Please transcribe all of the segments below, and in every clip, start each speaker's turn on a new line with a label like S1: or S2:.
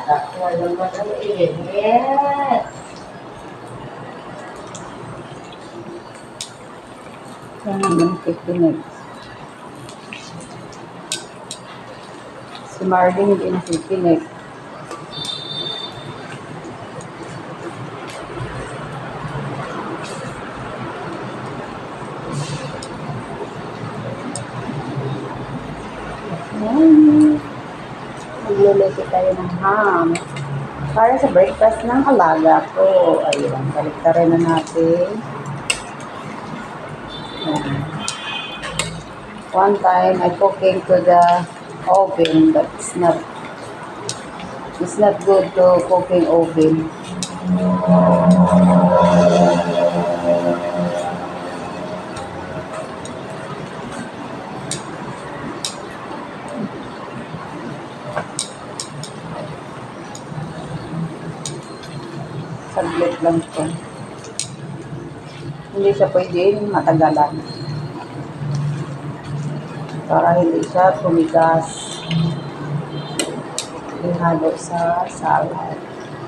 S1: bata. Walang mag-iinit.
S2: Sana naman kikinig. Si Marlene hindi nakikinig. Magluluto tayo ng ham. Para sa breakfast ng alaga ko. Ayun, baliktarin na natin. Ayan. One time, I cooking to the oven, but it's not good to cooking oven. Saglit lang ito. Hindi siya pwede matagalan. Para hindi siya tumigas. Ihalo sa salad.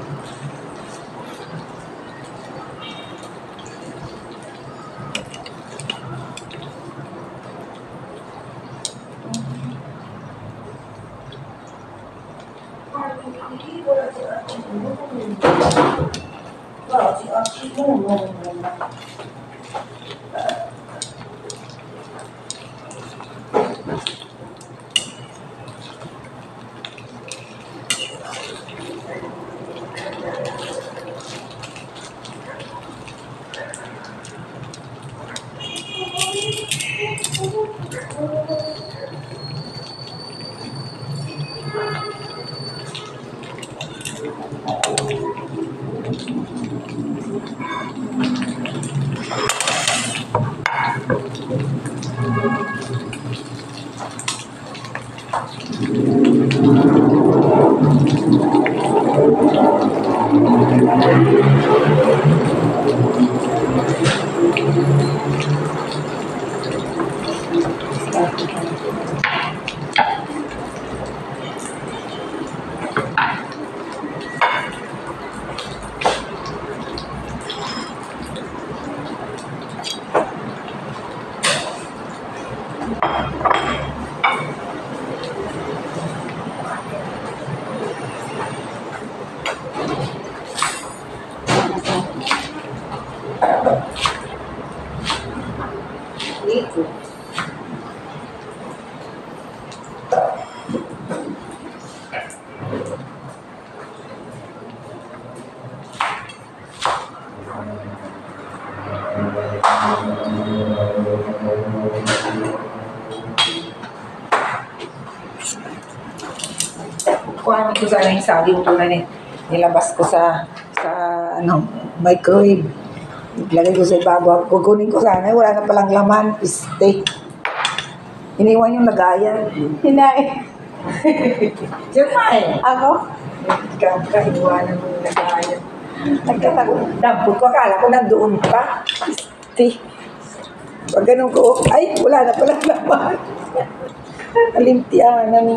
S2: Dito.
S1: Kuha ko sana yung saging ko na nilabas ko sa microwave. Iglagay ko sa ibabaw. Kukunin ko sana. Wala na palang laman. Piste. Iniwan yung lagayan.
S2: Hinain.
S1: Siyempre.
S2: Ako?
S1: Iniwanan mo yung lagayan. Nagkatago. Dampot ko. Akala ko nandoon pa. Piste. Pag ganun ko, ay, wala na palang laman. Alimtianan.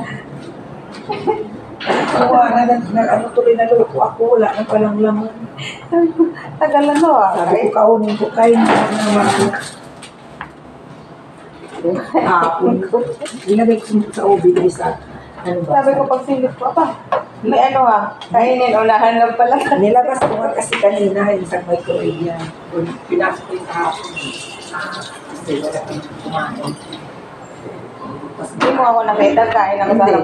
S1: Ano tuloy na luto ako, wala na palang laman.
S2: Tagal na no ah.
S1: Sabi ko, kaunin ko kayo naman ako. Hapon ko. Ilagay ko sa obi ko isa. Ano ba?
S2: Sabi ko pag silip ko, may ano ah, kainin, unahan lang pala.
S1: Nilabas ko nga kasi kanina yung sa microwave yan. Pinasok ko yung hapon. Kasi wala kang kumain.
S2: Hindi mo ako nakita, kain ako sarap.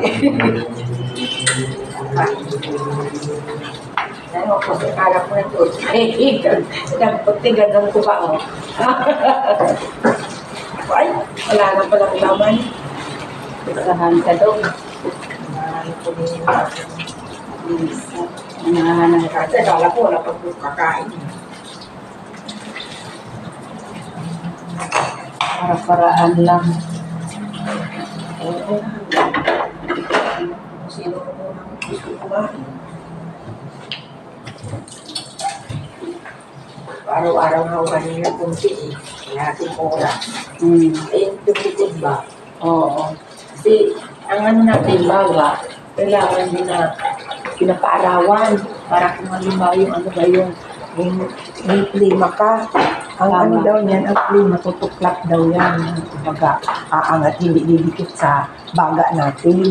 S1: Ano ko, akala ko na ito. Ay, pagtigagan ko pa, oh. Ay, wala na pala kulaman.
S2: Isahan ka doon.
S1: Ano ko din yung kasi akala ko wala pag kakain.
S2: Para-paraan lang.
S1: Oo. Sino ko nang gusto kumain? Araw-araw na ako kanina kunti eh. Kalahating oras. Ayun, tumikod ba?
S2: Oo.
S1: Kasi, ang ano natin, bawa, kailangan din na pinapaarawan. Para kung halimbawa yung ano ba yung klima ka. Ang ano
S2: Tama.
S1: daw niyan, ang klima, tutuklap daw yan. Kumbaga, aangat, hindi didikit sa baga natin.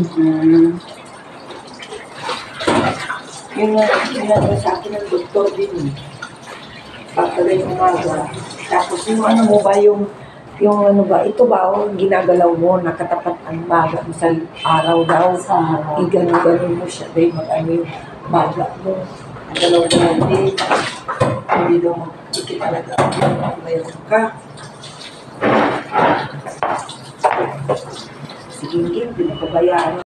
S1: Yun nga sa akin ng doktor din. Pagkagay umaga. Tapos yung ano mo ba, yung ano ba, ito ba, ginagalaw mo, nakatapat ang baga mo sa araw daw.
S2: Sa araw.
S1: Igano-gano mo siya, babe, mag-ano yung baga mo. Galaw-galaw din. Hindi daw magkikita talaga. Mayroon ka. Sige, hindi, pinapabayaan.